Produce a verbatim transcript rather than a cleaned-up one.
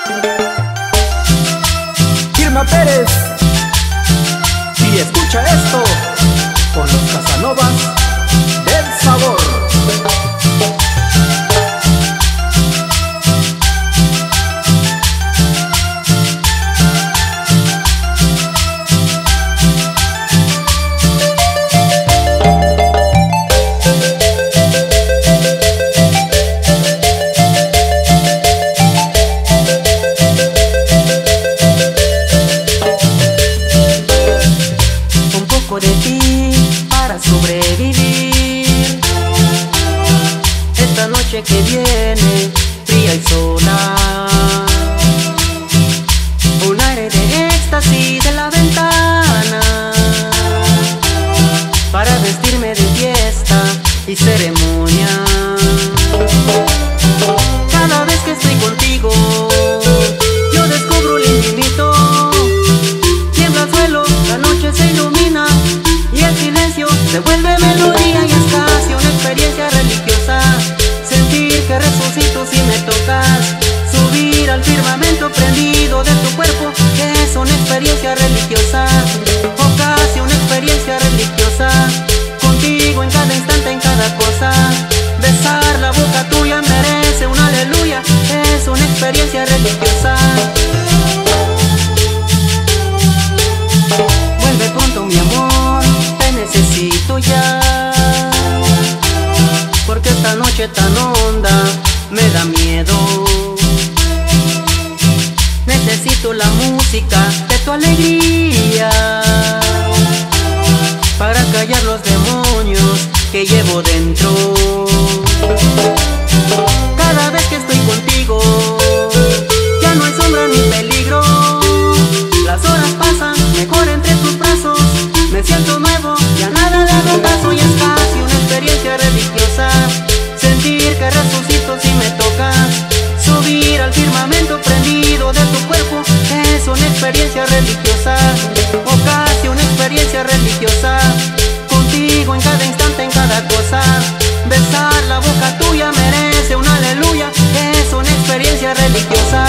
Irma Pérez, y escucha esto con los Casanovas del Sabor. De ti para sobrevivir esta noche que viene fría y sola, un aire de éxtasis de la ventana para vestirme de fiesta y ceremonia. Cada vez que estoy contigo yo descubro un infinito, tiembla el suelo, la noche se ilumina y el silencio se vuelve melodía, y es casi una experiencia religiosa sentir que resucito si me tocas, subir al firmamento prendido de tu cuerpo. Es una experiencia religiosa, o casi una experiencia religiosa, contigo en cada instante, en cada cosa. Besar la boca tuya merece un aleluya, es una experiencia religiosa. Vuelve pronto mi amor, necesito ya, porque esta noche tan honda me da miedo. Necesito la música de tu alegría para callar los demonios que llevo dentro. Cada vez que estoy contigo ya no hay sombra ni peligro, las horas pasan mejor entre tus brazos, me siento nuevo, ya nada le hago caso, y es casi una experiencia religiosa sentir que resucito si me tocas, subir al firmamento prendido de tu cuerpo. Es una experiencia religiosa, o casi una experiencia religiosa, contigo en cada instante, en cada cosa. Besar la boca tuya merece un aleluya, es una experiencia religiosa.